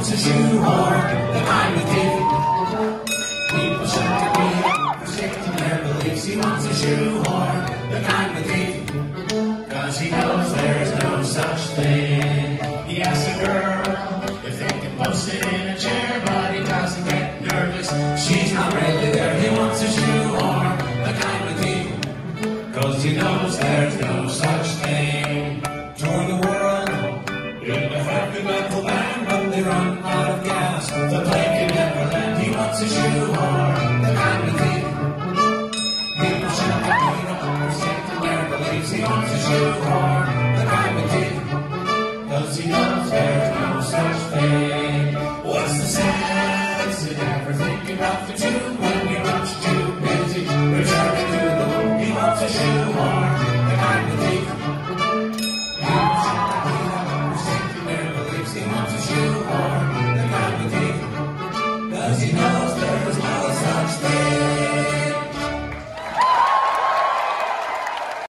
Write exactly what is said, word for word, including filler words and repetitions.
wants a shoehorn, the kind with teeth. People shout at me, restricting their beliefs. He wants a shoehorn, the kind with teeth. Cause he knows there's no such thing. He asks a girl if they can post it in a chair, but he doesn't get nervous. She's not really there. He wants a shoehorn, the kind with teeth. Cause he knows there's no such thing. Tour the world in a happy metal band, but they run out of gas. The plane can never land. He wants a shoehorn, the kind with teeth. People shout at me, don't respect their beliefs. He wants a shoehorn, the kind with teeth. Cause he knows there's no such thing. What's the sense in ever thinking about the two?